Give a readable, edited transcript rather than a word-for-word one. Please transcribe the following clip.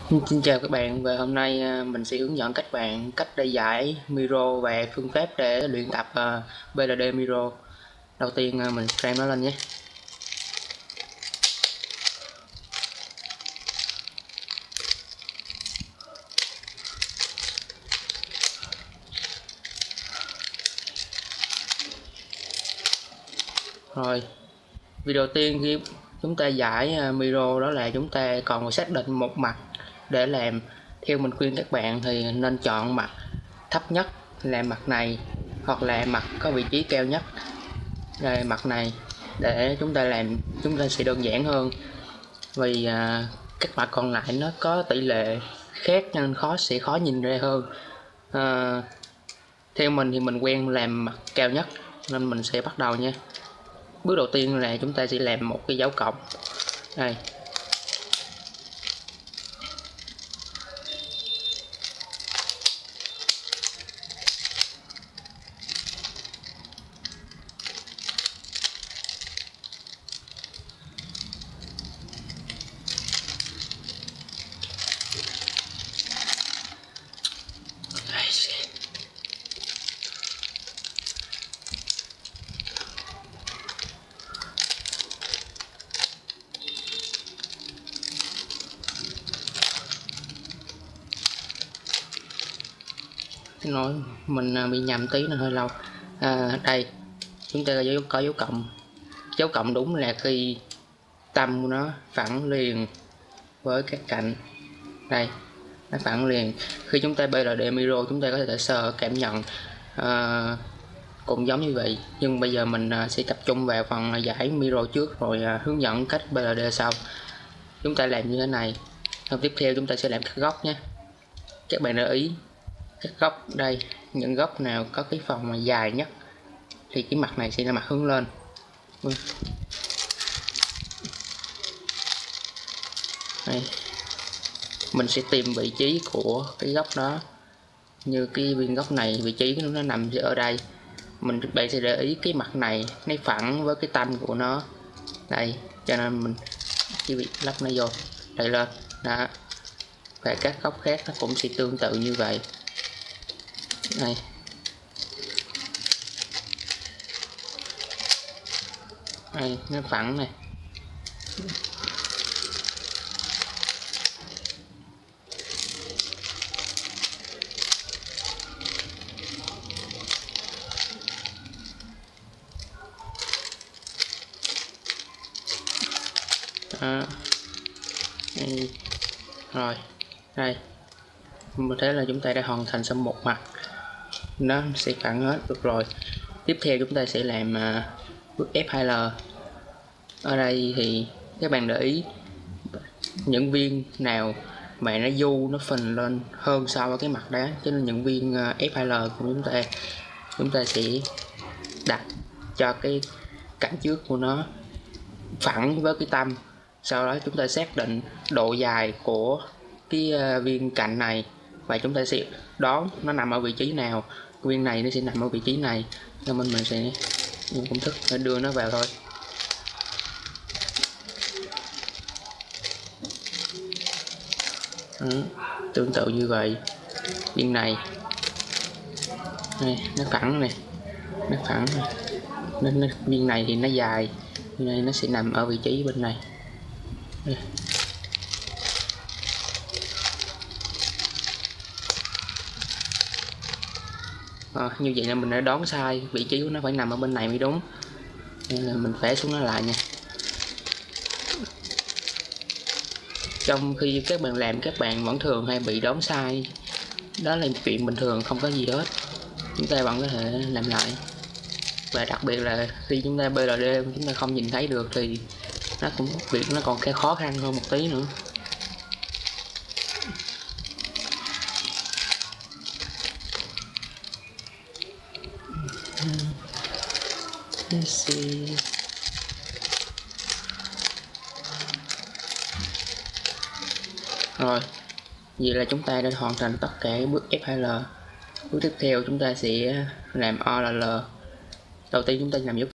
Xin chào các bạn, và hôm nay mình sẽ hướng dẫn các bạn cách để giải Miro và phương pháp để luyện tập BLD Miro. Đầu tiên mình frame nó lên nhé. Rồi, việc đầu tiên khi chúng ta giải Miro đó là chúng ta còn phải xác định một mặt để làm. Theo mình khuyên các bạn thì nên chọn mặt thấp nhất là mặt này, hoặc là mặt có vị trí cao nhất là mặt này, để chúng ta sẽ đơn giản hơn. Vì các mặt còn lại nó có tỷ lệ khác nên sẽ khó nhìn ra hơn. Theo mình thì mình quen làm mặt cao nhất nên mình sẽ bắt đầu nha. Bước đầu tiên là chúng ta sẽ làm một cái dấu cộng đây. Xin lỗi, mình bị nhầm tí nên hơi lâu. Đây chúng ta có dấu cộng. Dấu cộng đúng là khi tâm của nó phẳng liền với các cạnh. Đây, nó phẳng liền. Khi chúng ta BLD Miro chúng ta có thể sờ cảm nhận cũng giống như vậy, nhưng bây giờ mình sẽ tập trung vào phần giải Miro trước rồi hướng dẫn cách BLD sau. Chúng ta làm như thế này. Tiếp theo chúng ta sẽ làm các góc nhé. Các bạn để ý các góc đây, những góc nào có cái phần mà dài nhất thì cái mặt này sẽ là mặt hướng lên. Đây, mình sẽ tìm vị trí của cái góc đó. Như cái viên góc này, vị trí nó nằm ở đây. Bạn sẽ để ý cái mặt này nó phẳng với cái tâm của nó đây, cho nên mình chỉ việc lắp nó vô đây lên đó. Và các góc khác nó cũng sẽ tương tự như vậy. Đây, đây nó phẳng này. Đây. Rồi đây, mình thấy là chúng ta đã hoàn thành xong một mặt, nó sẽ phẳng hết được rồi. Tiếp theo chúng ta sẽ làm bước F2L. Ở đây thì các bạn để ý những viên nào mà nó du, nó phình lên hơn so với cái mặt đá, cho nên những viên F2L của chúng ta sẽ đặt cho cái cạnh trước của nó phẳng với cái tâm. Sau đó chúng ta xác định độ dài của cái viên cạnh này và chúng ta sẽ đoán nó nằm ở vị trí nào. Viên này nó sẽ nằm ở vị trí này, nên mình sẽ dùng công thức để đưa nó vào thôi. Tương tự như vậy, viên này nó phẳng này, nó phẳng này. Nên viên này thì nó dài, viên này nó sẽ nằm ở vị trí bên này. Đây. Như vậy là mình đã đoán sai, vị trí của nó phải nằm ở bên này mới đúng, nên là mình vẽ xuống nó lại nha. Trong khi các bạn làm, các bạn vẫn thường hay bị đoán sai, đó là chuyện bình thường, không có gì hết, chúng ta vẫn có thể làm lại. Và đặc biệt là khi chúng ta BLD chúng ta không nhìn thấy được thì việc nó còn khó khăn hơn một tí nữa. Rồi, vậy là chúng ta đã hoàn thành tất cả bước F2L. Bước tiếp theo chúng ta sẽ làm OLL. Đầu tiên chúng ta làm dấu